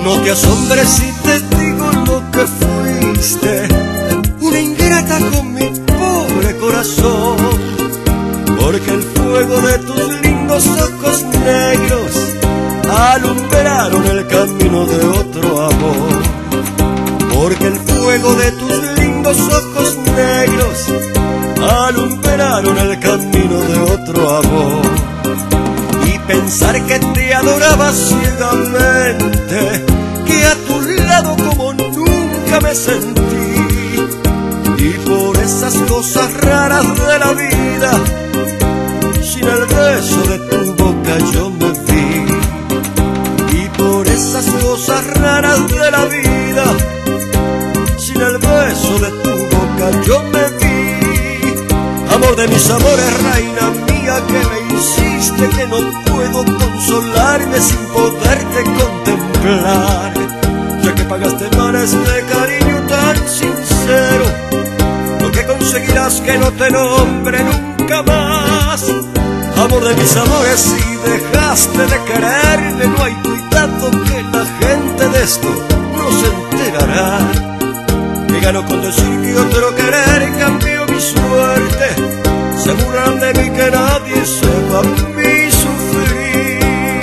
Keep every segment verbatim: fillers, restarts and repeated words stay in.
No te asombres si te digo lo que fuiste, una ingrata con mi pobre corazón, porque el fuego de tus lindos ojos negros alumbraron el camino de otro amor. Porque el fuego de tus lindos ojos negros alumbraron el camino de otro amor. Y pensar que te adoraba ciegamente, que a tu lado como nunca me sentí, y por esas cosas raras de la vida, sin el beso de tu boca yo me vi. Y por esas cosas raras de la vida, sin el beso de tu boca yo me vi. Amor de mis amores, reina mía, que me hiciste, que no puedo consolarme sin poderte contemplar, ya que pagaste mal este cariño tan sincero, lo que conseguirás que no te nombre nunca más. Amor de mis amores, si dejaste de quererme, no hay cuidado que la gente de esto no se enterará. Que gano con decir que otro querer cambió mi suerte, se burlan de mí que nadie sepa mi sufrir.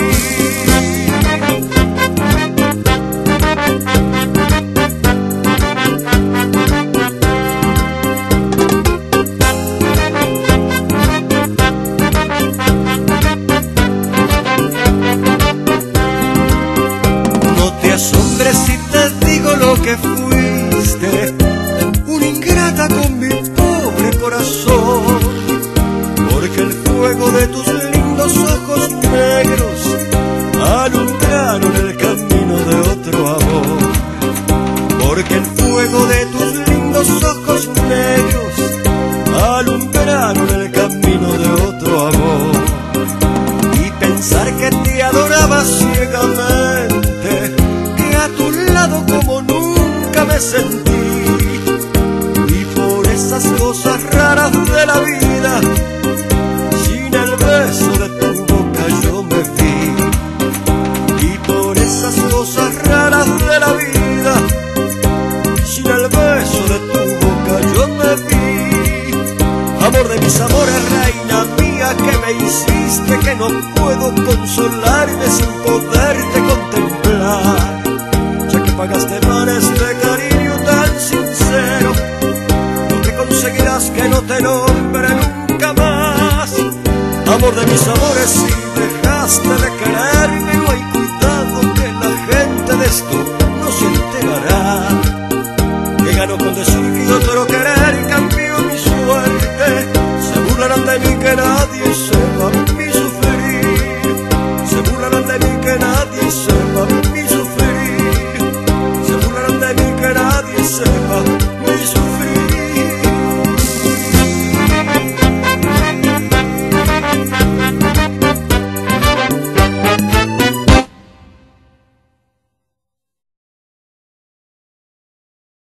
No te asombres si te digo lo que fuiste, una ingrata con mi pobre corazón, porque el fuego de tus lindos ojos negros alumbraron el camino de otro amor. Porque el fuego de tus lindos ojos negros alumbraron el camino de otro amor. Y pensar que te adoraba ciegamente, que a tu lado como nunca me sentí, y por esas cosas raras de la vida, sin el beso de tu boca yo me vi. Y por esas cosas raras de la vida, sin el beso de tu boca yo me vi. Amor de mis amores, reina mía, que me hiciste, que no puedo consolarme sin poderte contemplar, ya que pagaste mal este cariño tan sincero, lo que conseguirás que no te nombre nunca más. Amor de mis amores, si dejaste de quererme, no hay cuidado que la gente de esto no se enterará. Que gano con decir que otro querer cambió mi suerte, se burlarán de mí que nadie se